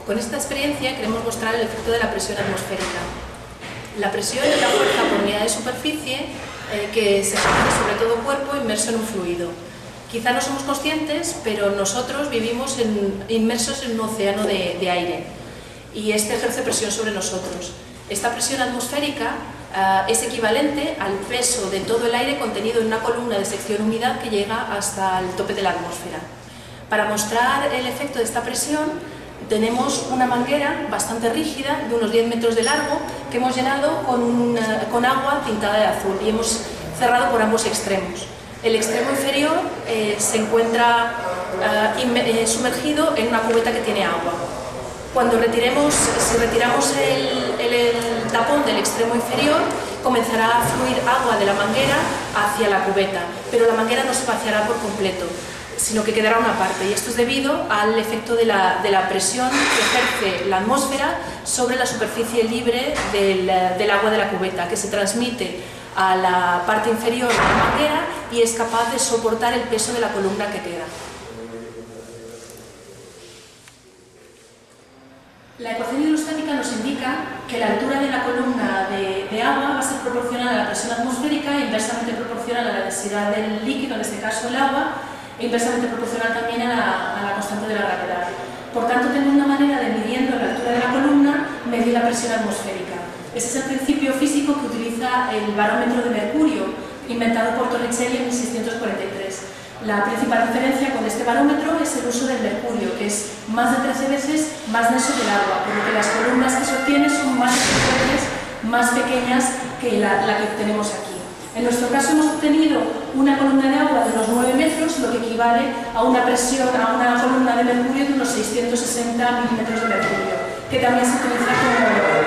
Con esta experiencia queremos mostrar el efecto de la presión atmosférica. La presión es la fuerza por unidad de superficie que se ejerce sobre todo cuerpo inmerso en un fluido. Quizá no somos conscientes, pero nosotros vivimos inmersos en un océano de aire y este ejerce presión sobre nosotros. Esta presión atmosférica es equivalente al peso de todo el aire contenido en una columna de sección-humedad que llega hasta el tope de la atmósfera. Para mostrar el efecto de esta presión tenemos una manguera bastante rígida de unos 10 metros de largo que hemos llenado con agua tintada de azul y hemos cerrado por ambos extremos. El extremo inferior se encuentra sumergido en una cubeta que tiene agua. Si retiramos el tapón del extremo inferior, comenzará a fluir agua de la manguera hacia la cubeta, pero la manguera no se vaciará por completo, sino que quedará una parte, y esto es debido al efecto de la presión que ejerce la atmósfera sobre la superficie libre del agua de la cubeta, que se transmite a la parte inferior de la manguera y es capaz de soportar el peso de la columna que queda. La ecuación hidrostática nos indica que la altura de la columna de agua va a ser proporcional a la presión atmosférica e inversamente proporcional a la densidad del líquido, en este caso el agua, e inversamente proporcional también a la constante de la gravedad. Por tanto, tenemos una manera de, midiendo la altura de la columna, medir la presión atmosférica. Ese es el principio físico que utiliza el barómetro de mercurio, inventado por Torricelli en 1643. La principal diferencia con este barómetro es el uso del mercurio, que es más de 13 veces más denso que el agua, por lo que las columnas que se obtienen son más de 13 veces más pequeñas que la que tenemos aquí. En nuestro caso hemos obtenido una columna de agua de unos 9 metros, lo que equivale a una columna de mercurio de unos 660 milímetros de mercurio, que también se utiliza como